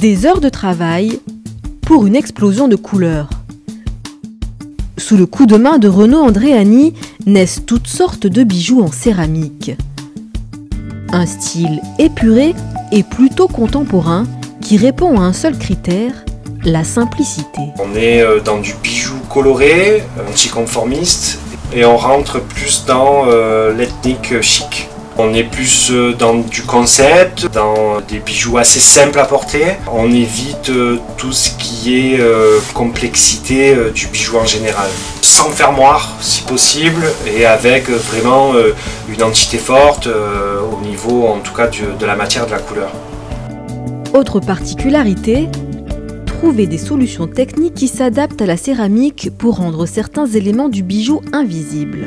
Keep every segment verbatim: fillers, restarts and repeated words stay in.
Des heures de travail pour une explosion de couleurs. Sous le coup de main de Renaud Andréani naissent toutes sortes de bijoux en céramique. Un style épuré et plutôt contemporain qui répond à un seul critère, la simplicité. On est dans du bijou coloré, anticonformiste, et on rentre plus dans euh, l'ethnique chic. On est plus dans du concept, dans des bijoux assez simples à porter. On évite euh, tout ce qui est euh, complexité euh, du bijou en général. Sans fermoir si possible et avec euh, vraiment euh, une entité forte euh, au niveau en tout cas du, de la matière, de la couleur. Autre particularité, trouver des solutions techniques qui s'adaptent à la céramique pour rendre certains éléments du bijou invisibles.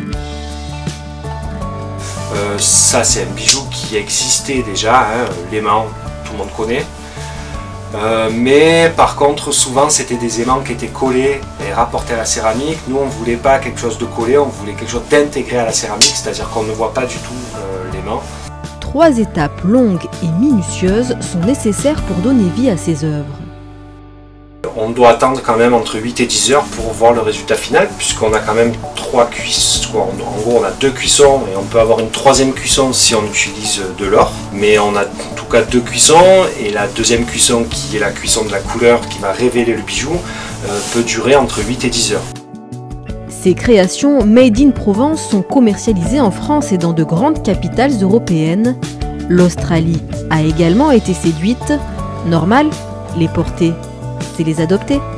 Euh, ça c'est un bijou qui existait déjà, hein, l'aimant, tout le monde connaît. Euh, mais par contre souvent c'était des aimants qui étaient collés et rapportés à la céramique. Nous on ne voulait pas quelque chose de collé, on voulait quelque chose d'intégré à la céramique, c'est-à-dire qu'on ne voit pas du tout euh, l'aimant. Trois étapes longues et minutieuses sont nécessaires pour donner vie à ces œuvres. On doit attendre quand même entre huit et dix heures pour voir le résultat final, puisqu'on a quand même trois cuissons. En gros, on a deux cuissons et on peut avoir une troisième cuisson si on utilise de l'or. Mais on a en tout cas deux cuissons, et la deuxième cuisson, qui est la cuisson de la couleur qui va révéler le bijou, euh, peut durer entre huit et dix heures. Ces créations Made in Provence sont commercialisées en France et dans de grandes capitales européennes. L'Australie a également été séduite. Normal, les porter, c'est les adopter.